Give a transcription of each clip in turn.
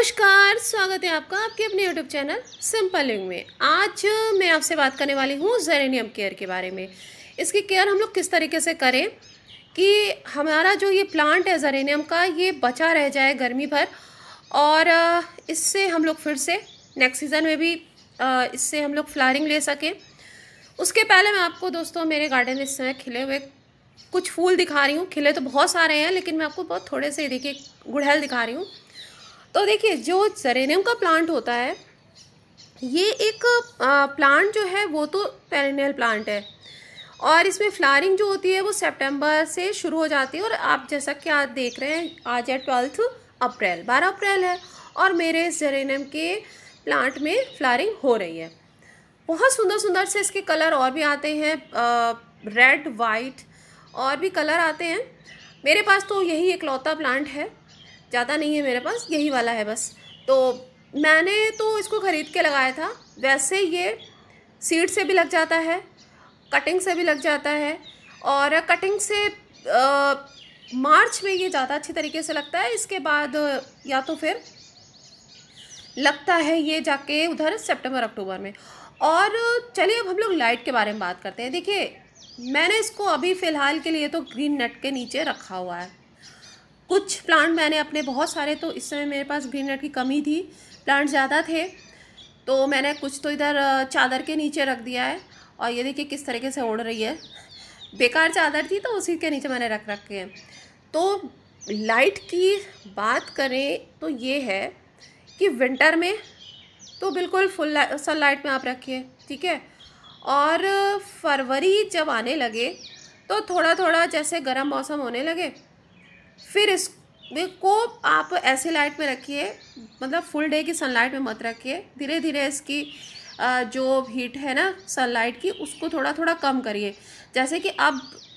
नमस्कार, स्वागत है आपका आपके अपने यूट्यूब चैनल सिंपल लिविंग में। आज मैं आपसे बात करने वाली हूँ जेरेनियम केयर के बारे में। इसकी केयर हम लोग किस तरीके से करें कि हमारा जो ये प्लांट है जेरेनियम का, ये बचा रह जाए गर्मी भर और इससे हम लोग फिर से नेक्स्ट सीज़न में भी इससे हम लोग फ्लावरिंग ले सकें। उसके पहले मैं आपको दोस्तों मेरे गार्डन में इस समय खिले हुए कुछ फूल दिखा रही हूँ। खिले तो बहुत सारे हैं, लेकिन मैं आपको बहुत थोड़े से देखिए गुड़हल दिखा रही हूँ। तो देखिए, जो जेरेनियम का प्लांट होता है, ये एक प्लांट जो है वो तो पेरेनियल प्लांट है और इसमें फ्लावरिंग जो होती है वो सितंबर से शुरू हो जाती है। और आप जैसा कि आज देख रहे हैं, आज है 12 अप्रैल, 12 अप्रैल है और मेरे जेरेनियम के प्लांट में फ्लावरिंग हो रही है। बहुत सुंदर सुंदर से इसके कलर और भी आते हैं, रेड, वाइट और भी कलर आते हैं। मेरे पास तो यही इकलौता प्लांट है, ज़्यादा नहीं है मेरे पास, यही वाला है बस। तो मैंने तो इसको ख़रीद के लगाया था। वैसे ये सीड से भी लग जाता है, कटिंग से भी लग जाता है और कटिंग से मार्च में ये ज़्यादा अच्छी तरीके से लगता है। इसके बाद या तो फिर लगता है ये जाके उधर सितंबर अक्टूबर में। और चलिए अब हम लोग लाइट के बारे में बात करते हैं। देखिए, मैंने इसको अभी फ़िलहाल के लिए तो ग्रीन नेट के नीचे रखा हुआ है। कुछ प्लांट मैंने अपने बहुत सारे, तो इस समय मेरे पास ग्रीन नेट की कमी थी, प्लांट ज़्यादा थे, तो मैंने कुछ तो इधर चादर के नीचे रख दिया है। और ये देखिए किस तरीके से उड़ रही है। बेकार चादर थी तो उसी के नीचे मैंने रख रखे हैं। तो लाइट की बात करें तो ये है कि विंटर में तो बिल्कुल फुल सनलाइट में आप रखिए, ठीक है। और फरवरी जब आने लगे तो थोड़ा थोड़ा जैसे गर्म मौसम होने लगे, फिर इसको आप ऐसे लाइट में रखिए, मतलब फुल डे की सनलाइट में मत रखिए। धीरे धीरे इसकी जो हीट है ना सनलाइट की, उसको थोड़ा थोड़ा कम करिए। जैसे कि अब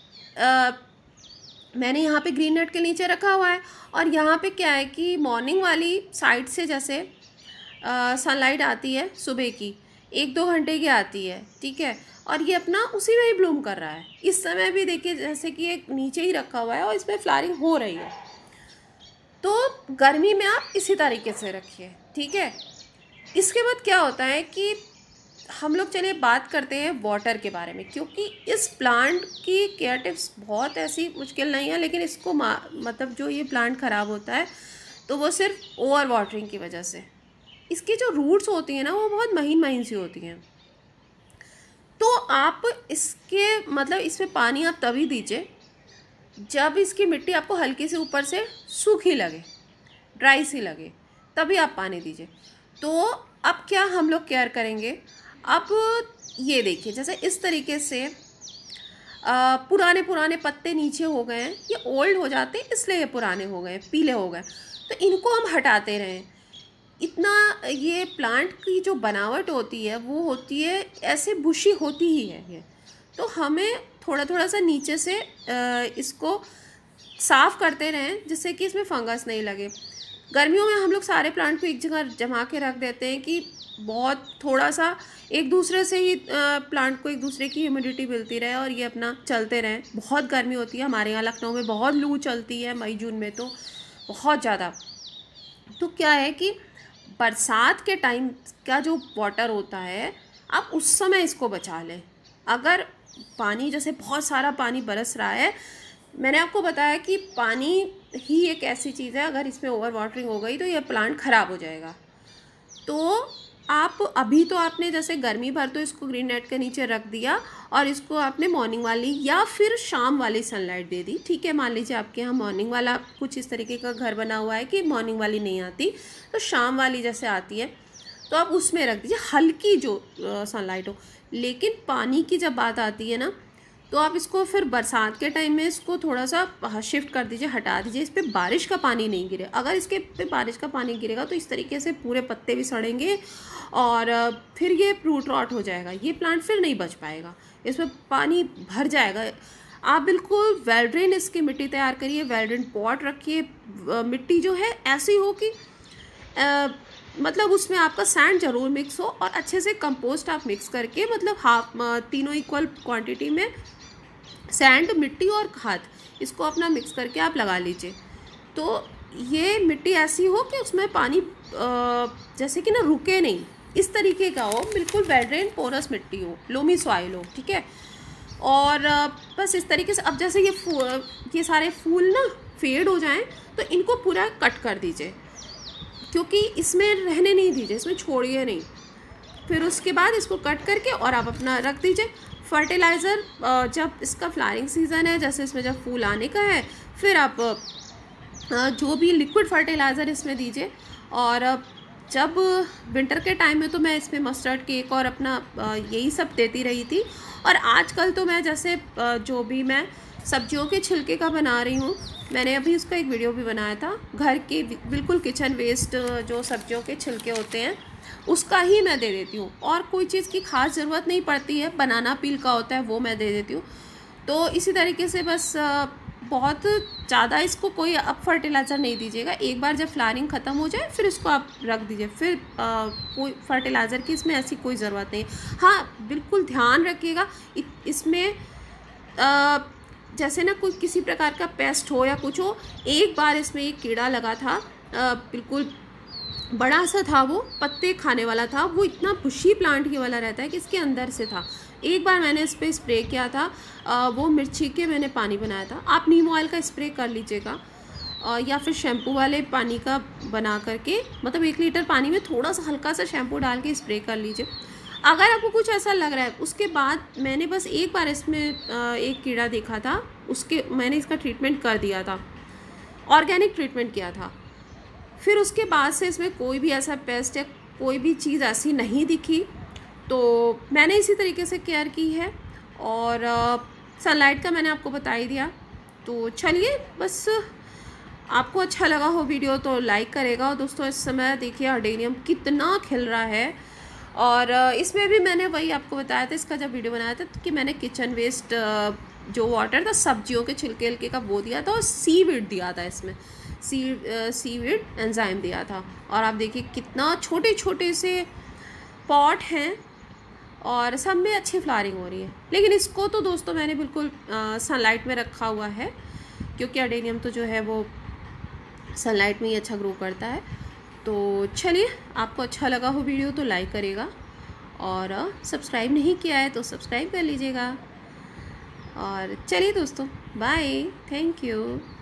मैंने यहाँ पे ग्रीन नेट के नीचे रखा हुआ है और यहाँ पे क्या है कि मॉर्निंग वाली साइड से जैसे सनलाइट आती है सुबह की, 1-2 घंटे की आती है, ठीक है। और ये अपना उसी में ही ब्लूम कर रहा है। इस समय भी देखिए जैसे कि ये नीचे ही रखा हुआ है और इसमें फ्लावरिंग हो रही है। तो गर्मी में आप इसी तरीके से रखिए, ठीक है। इसके बाद क्या होता है कि हम लोग चलिए बात करते हैं वाटर के बारे में, क्योंकि इस प्लांट की केयर टिप्स बहुत ऐसी मुश्किल नहीं है, लेकिन इसको मतलब जो ये प्लांट ख़राब होता है तो वो सिर्फ ओवर वाटरिंग की वजह से। इसकी जो रूट्स होती हैं ना, वो बहुत महीन महीन सी होती हैं। तो आप इसके मतलब इसमें पानी आप तभी दीजिए जब इसकी मिट्टी आपको हल्की सी ऊपर से सूखी लगे, ड्राई सी लगे, तभी आप पानी दीजिए। तो अब क्या हम लोग केयर करेंगे, अब ये देखिए जैसे इस तरीके से पुराने पुराने पत्ते नीचे हो गए हैं, ये ओल्ड हो जाते हैं इसलिए ये पुराने हो गए, पीले हो गए, तो इनको हम हटाते रहें। इतना ये प्लांट की जो बनावट होती है वो होती है ऐसे बुशी होती ही है ये, तो हमें थोड़ा थोड़ा सा नीचे से इसको साफ़ करते रहें जिससे कि इसमें फंगस नहीं लगे। गर्मियों में हम लोग सारे प्लांट को एक जगह जमा के रख देते हैं कि बहुत थोड़ा सा एक दूसरे से ही प्लांट को एक दूसरे की ह्यूमिडिटी मिलती रहे और ये अपना चलते रहें। बहुत गर्मी होती है हमारे यहाँ लखनऊ में, बहुत लू चलती है मई जून में तो बहुत ज़्यादा। तो क्या है कि बरसात के टाइम का जो वाटर होता है, आप उस समय इसको बचा लें। अगर पानी जैसे बहुत सारा पानी बरस रहा है, मैंने आपको बताया कि पानी ही एक ऐसी चीज़ है, अगर इसमें ओवर वाटरिंग हो गई तो ये प्लांट ख़राब हो जाएगा। तो आप अभी तो आपने जैसे गर्मी भर तो इसको ग्रीन नेट के नीचे रख दिया और इसको आपने मॉर्निंग वाली या फिर शाम वाली सनलाइट दे दी, ठीक है। मान लीजिए आपके यहाँ मॉर्निंग वाला कुछ इस तरीके का घर बना हुआ है कि मॉर्निंग वाली नहीं आती, तो शाम वाली जैसे आती है तो आप उसमें रख दीजिए, हल्की जो सनलाइट हो। लेकिन पानी की जब बात आती है ना, तो आप इसको फिर बरसात के टाइम में इसको थोड़ा सा शिफ्ट कर दीजिए, हटा दीजिए। इस पर बारिश का पानी नहीं गिरे, अगर इसके पे बारिश का पानी गिरेगा तो इस तरीके से पूरे पत्ते भी सड़ेंगे और फिर ये रूट रॉट हो जाएगा, ये प्लांट फिर नहीं बच पाएगा, इसमें पानी भर जाएगा। आप बिल्कुल वेल ड्रेन इसकी मिट्टी तैयार करिए, वेल ड्रेन पॉट रखिए। मिट्टी जो है ऐसी हो कि मतलब उसमें आपका सैंड ज़रूर मिक्स हो और अच्छे से कंपोस्ट आप मिक्स करके, मतलब हाफ तीनों इक्वल क्वांटिटी में सैंड, मिट्टी और खाद, इसको अपना मिक्स करके आप लगा लीजिए। तो ये मिट्टी ऐसी हो कि उसमें पानी जैसे कि ना रुके नहीं, इस तरीके का हो, बिल्कुल वेल ड्रेन पोरस मिट्टी हो, लोमी सॉइल हो, ठीक है। और बस इस तरीके से अब जैसे ये सारे फूल ना फेड हो जाएं तो इनको पूरा कट कर दीजिए, क्योंकि इसमें रहने नहीं दीजिए, इसमें छोड़िए नहीं। फिर उसके बाद इसको कट करके और आप अपना रख दीजिए। फर्टिलाइज़र जब इसका फ्लावरिंग सीज़न है, जैसे इसमें जब फूल आने का है, फिर आप जो भी लिक्विड फर्टिलाइज़र इसमें दीजिए। और जब विंटर के टाइम में तो मैं इसमें मस्टर्ड केक और अपना यही सब देती रही थी। और आजकल तो मैं जैसे जो भी मैं सब्जियों के छिलके का बना रही हूँ, मैंने अभी उसका एक वीडियो भी बनाया था, घर के बिल्कुल किचन वेस्ट जो सब्जियों के छिलके होते हैं उसका ही मैं दे देती हूँ। और कोई चीज़ की खास ज़रूरत नहीं पड़ती है, बनाना पील का होता है वो मैं दे देती हूँ। तो इसी तरीके से बस बहुत ज़्यादा इसको कोई अब फर्टिलाइज़र नहीं दीजिएगा। एक बार जब फ्लावरिंग ख़त्म हो जाए फिर इसको आप रख दीजिए, फिर कोई फर्टिलाइज़र की इसमें ऐसी कोई ज़रूरत नहीं। हाँ, बिल्कुल ध्यान रखिएगा इसमें जैसे ना कोई किसी प्रकार का पेस्ट हो या कुछ हो। एक बार इसमें एक कीड़ा लगा था, बिल्कुल बड़ा सा था, वो पत्ते खाने वाला था, वो इतना बुशी प्लांट के वाला रहता है कि इसके अंदर से था। एक बार मैंने इस पर स्प्रे किया था, वो मिर्ची के मैंने पानी बनाया था। आप नीम ऑयल का स्प्रे कर लीजिएगा या फिर शैम्पू वाले पानी का बना करके, मतलब 1 लीटर पानी में थोड़ा सा हल्का सा शैम्पू डाल के स्प्रे कर लीजिए अगर आपको कुछ ऐसा लग रहा है। उसके बाद मैंने बस एक बार इसमें एक कीड़ा देखा था, उसके मैंने इसका ट्रीटमेंट कर दिया था, ऑर्गेनिक ट्रीटमेंट किया था। फिर उसके बाद से इसमें कोई भी ऐसा पेस्ट या कोई भी चीज़ ऐसी नहीं दिखी। तो मैंने इसी तरीके से केयर की है। और सनलाइट का मैंने आपको बता ही दिया। तो चलिए, बस आपको अच्छा लगा हो वीडियो तो लाइक करेगा। और दोस्तों, इस समय देखिए अडेनियम कितना खिल रहा है। और इसमें भी मैंने वही आपको बताया था, इसका जब वीडियो बनाया था कि मैंने किचन वेस्ट जो वाटर था सब्जियों के छिलके हल्के का वो दिया था, और सीवीड दिया था इसमें, सीवीड एंजाइम दिया था। और आप देखिए कितना छोटे छोटे से पॉट हैं और सब में अच्छी फ्लावरिंग हो रही है। लेकिन इसको तो दोस्तों मैंने बिल्कुल सनलाइट में रखा हुआ है, क्योंकि अडेनियम तो जो है वो सनलाइट में ही अच्छा ग्रो करता है। तो चलिए, आपको अच्छा लगा हो वीडियो तो लाइक करेगा, और सब्सक्राइब नहीं किया है तो सब्सक्राइब कर लीजिएगा। और चलिए दोस्तों, बाय, थैंक यू।